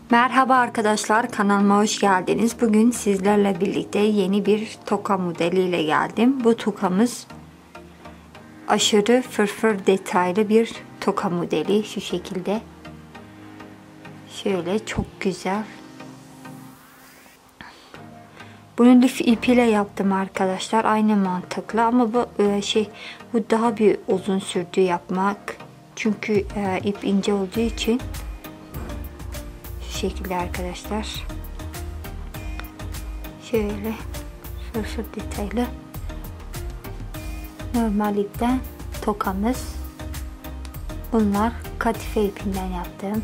Merhaba arkadaşlar, kanalıma hoş geldiniz. Bugün sizlerle birlikte yeni bir toka modeliyle geldim. Bu tokamız aşırı fırfır detaylı bir toka modeli. Şu şekilde. Şöyle çok güzel. Bunu lif ipiyle yaptım arkadaşlar. Aynı mantıkla ama bu daha bir uzun sürdü yapmak. Çünkü ip ince olduğu için şu şekilde arkadaşlar. Şöyle fırfır detaylı normal ipten tokamız. Bunlar kadife ipinden yaptığım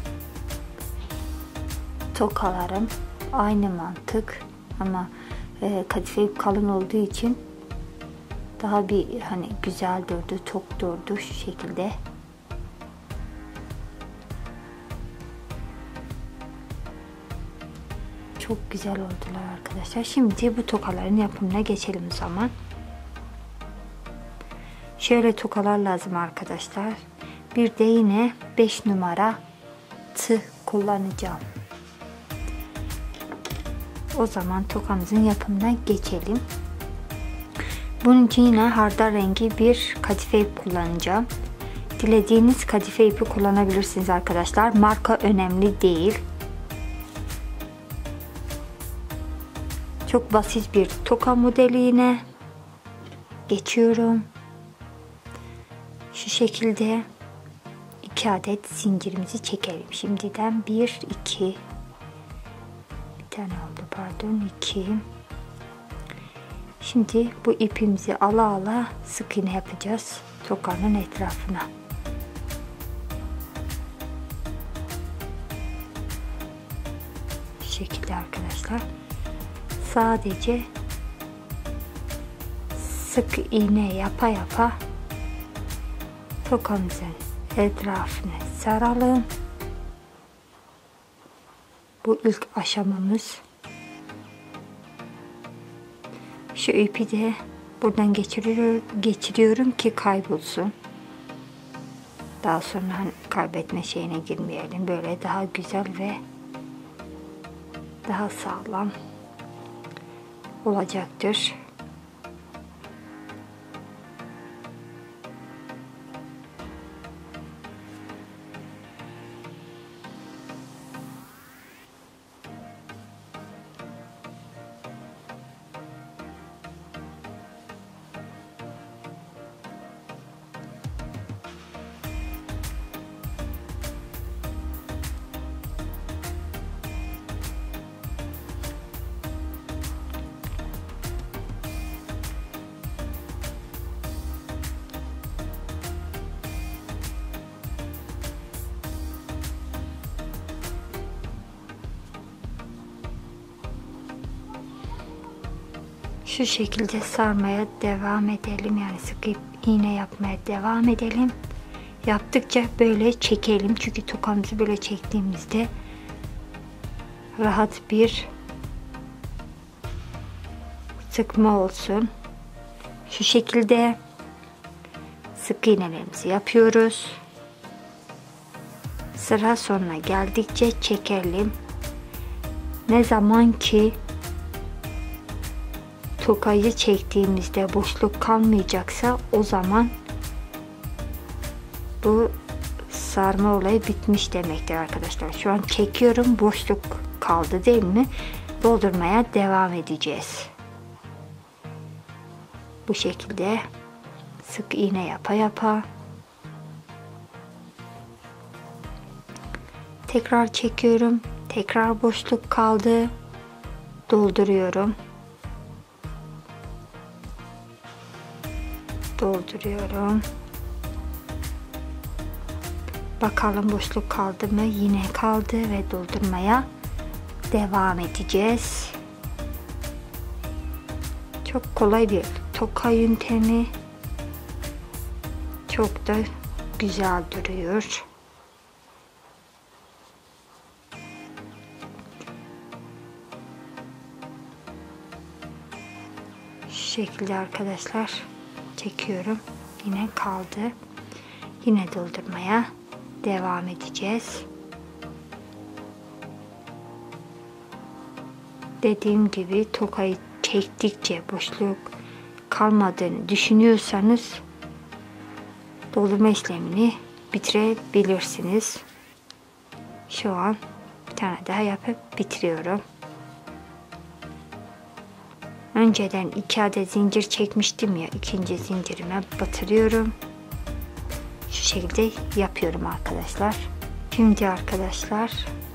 tokalarım. Aynı mantık ama kadife ip kalın olduğu için daha bir güzel durdu, tok durdu şu şekilde. Çok güzel oldular arkadaşlar. Şimdi bu tokaların yapımına geçelim o zaman. Şöyle tokalar lazım arkadaşlar. Bir de yine 5 numara tığ kullanacağım. O zaman tokamızın yapımına geçelim. Bunun için yine hardal rengi bir kadife ip kullanacağım. Dilediğiniz kadife ipi kullanabilirsiniz arkadaşlar. Marka önemli değil. Çok basit bir toka modeli yine. Geçiyorum. Şu şekilde 2 adet zincirimizi çekelim. Şimdiden 1, 2, bir tane oldu pardon, 2. Şimdi bu ipimizi ala sık iğne yapacağız tokanın etrafına. Şu şekilde arkadaşlar. Sadece sık iğne yapa tokamızın etrafını saralım. Bu ilk aşamamız. Şu ipi de buradan geçiriyorum ki kaybolsun. Daha sonra kaybetme şeyine girmeyelim. Böyle daha güzel ve daha sağlam olacaktır. Şu şekilde sarmaya devam edelim. Yani sık iğne yapmaya devam edelim. Yaptıkça böyle çekelim. Çünkü tokamızı böyle çektiğimizde rahat bir sıkma olsun. Şu şekilde sık iğnelerimizi yapıyoruz. Sıra sonuna geldikçe çekelim. Ne zaman ki tokayı çektiğimizde boşluk kalmayacaksa o zaman bu sarma olayı bitmiş demektir arkadaşlar. Şu an çekiyorum, boşluk kaldı değil mi? Doldurmaya devam edeceğiz. Bu şekilde sık iğne yapa tekrar çekiyorum. Tekrar boşluk kaldı. Dolduruyorum. Bakalım boşluk kaldı mı? Yine kaldı ve doldurmaya devam edeceğiz. Çok kolay bir toka yöntemi. Çok da güzel duruyor. Şu şekilde arkadaşlar çekiyorum. Yine kaldı. Yine doldurmaya devam edeceğiz. Dediğim gibi tokayı çektikçe boşluk kalmadığını düşünüyorsanız doldurma işlemini bitirebilirsiniz. Şu an bir tane daha yapıp bitiriyorum. Önceden 2 adet zincir çekmiştim ya, ikinci zincirime batırıyorum. Şu şekilde yapıyorum arkadaşlar. Şimdi arkadaşlar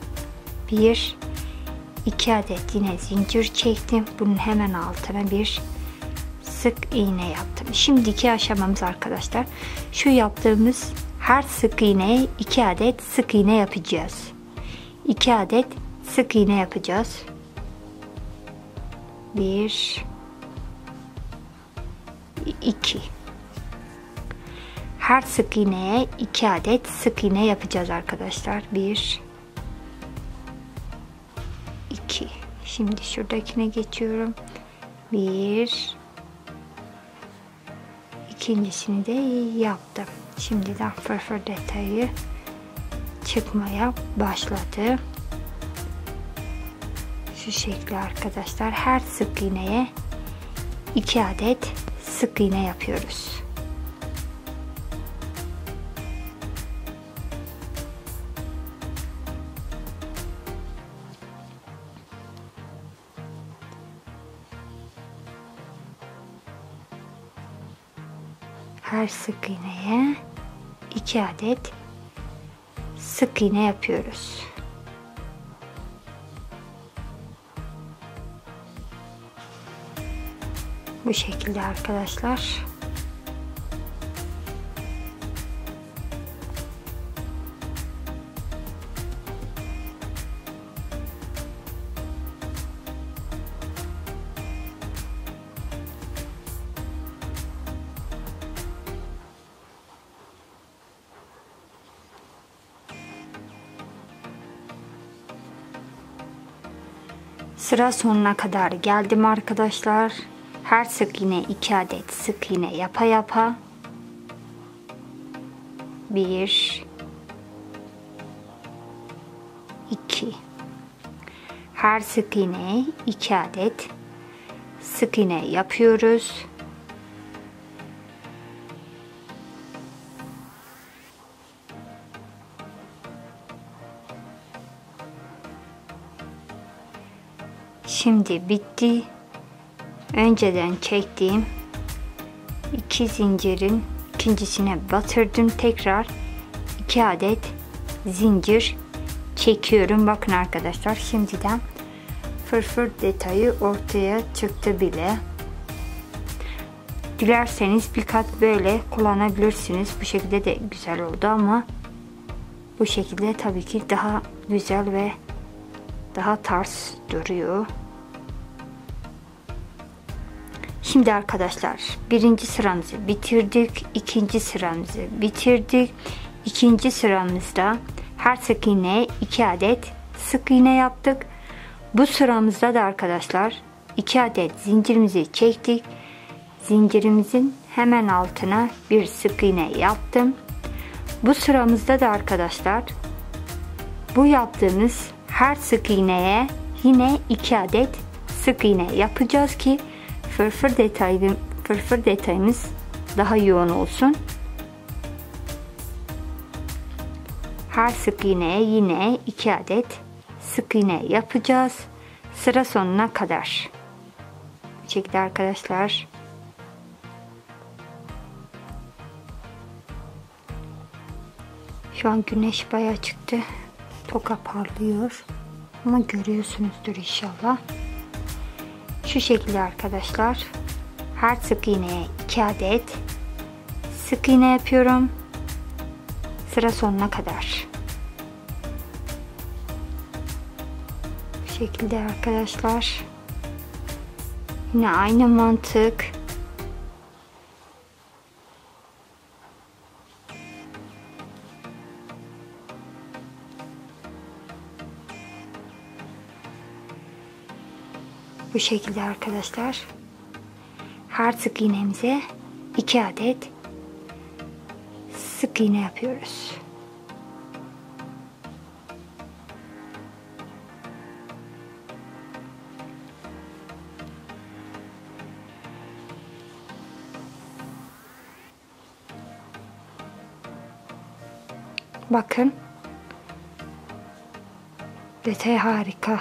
2 adet yine zincir çektim. Bunun hemen altına bir sık iğne yaptım. Şimdiki aşamamız arkadaşlar, şu yaptığımız her sık iğneye 2 adet sık iğne yapacağız. 2 adet sık iğne yapacağız. 1 2. Her sık iğneye 2 adet sık iğne yapacağız arkadaşlar. 1 2. Şimdi şuradakine geçiyorum. 1. İkincisini de yaptım. Şimdiden fırfır detayı çıkmaya başladı. Şu şekilde arkadaşlar, her sık iğneye 2 adet sık iğne yapıyoruz. Her sık iğneye 2 adet sık iğne yapıyoruz. Bu şekilde arkadaşlar. Sıra sonuna kadar geldim arkadaşlar. Her sık iğne 2 adet sık iğne yapa yapa 1 2. Her sık iğneye 2 adet sık iğne yapıyoruz. Şimdi bitti. Önceden çektiğim 2 zincirin ikincisine batırdım. Tekrar 2 adet zincir çekiyorum. Bakın arkadaşlar, şimdiden fırfır detayı ortaya çıktı bile. Dilerseniz bir kat böyle kullanabilirsiniz. Bu şekilde de güzel oldu ama bu şekilde tabii ki daha güzel ve daha tarz duruyor. Şimdi arkadaşlar, birinci sıramızı bitirdik. İkinci sıramızı bitirdik. İkinci sıramızda her sık iğneye 2 adet sık iğne yaptık. Bu sıramızda da arkadaşlar 2 adet zincirimizi çektik. Zincirimizin hemen altına bir sık iğne yaptım. Bu sıramızda da arkadaşlar bu yaptığımız her sık iğneye yine 2 adet sık iğne yapacağız ki fırfır detayımız daha yoğun olsun. Her sık iğneye yine 2 adet sık iğne yapacağız sıra sonuna kadar. Bu şekilde arkadaşlar. Şu an güneş bayağı çıktı. Toka parlıyor. Ama görüyorsunuzdur inşallah. Şu şekilde arkadaşlar. Her sık iğneye 2 adet sık iğne yapıyorum. Sıra sonuna kadar. Bu şekilde arkadaşlar. Yine aynı mantık. Bu şekilde arkadaşlar. Her sık iğnemize 2 adet sık iğne yapıyoruz. Bakın. Detay harika.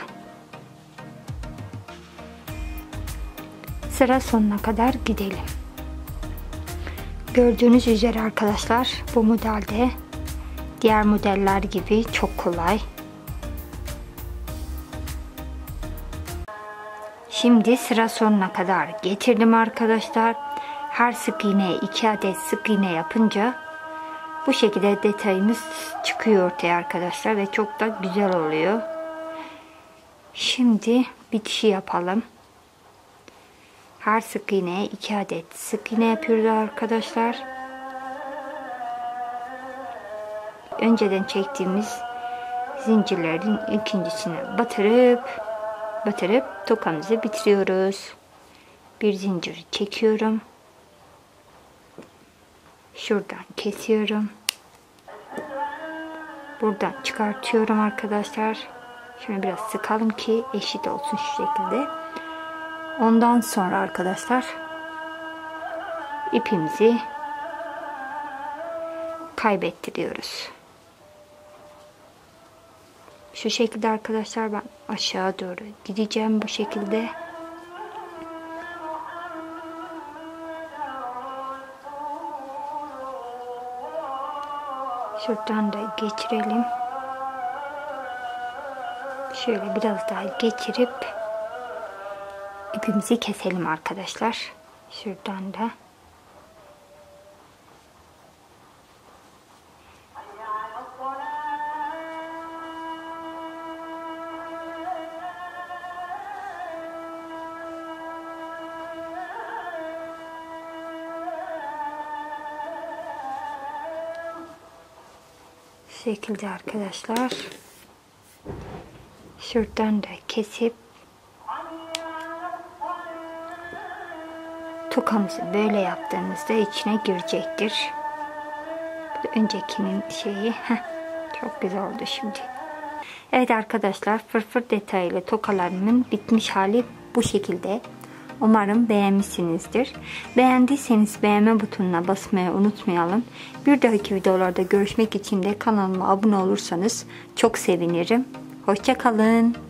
Sıra sonuna kadar gidelim. Gördüğünüz üzere arkadaşlar, bu modelde diğer modeller gibi çok kolay. Şimdi sıra sonuna kadar getirdim arkadaşlar. Her sık iğneye 2 adet sık iğne yapınca bu şekilde detayımız çıkıyor ortaya arkadaşlar ve çok da güzel oluyor. Şimdi bitişi yapalım. Her sık iğneye 2 adet sık iğne yapıyoruz arkadaşlar. Önceden çektiğimiz zincirlerin ikincisine batırıp tokamızı bitiriyoruz. Bir zinciri çekiyorum. Şuradan kesiyorum. Buradan çıkartıyorum arkadaşlar. Şunu biraz sıkalım ki eşit olsun şu şekilde. Ondan sonra arkadaşlar ipimizi kaybettiriyoruz. Şu şekilde arkadaşlar, ben aşağı doğru gideceğim bu şekilde. Şuradan da geçirelim. Şöyle biraz daha geçirip ipimizi keselim arkadaşlar. Şuradan da. Şekilde arkadaşlar. Şuradan da kesip tokamızı böyle yaptığımızda içine girecektir. Bu da öncekinin şeyi. Çok güzel oldu şimdi. Evet arkadaşlar, fırfır detaylı tokalarımın bitmiş hali bu şekilde. Umarım beğenmişsinizdir. Beğendiyseniz beğenme butonuna basmayı unutmayalım. Bir dahaki videolarda görüşmek için de kanalıma abone olursanız çok sevinirim. Hoşça kalın.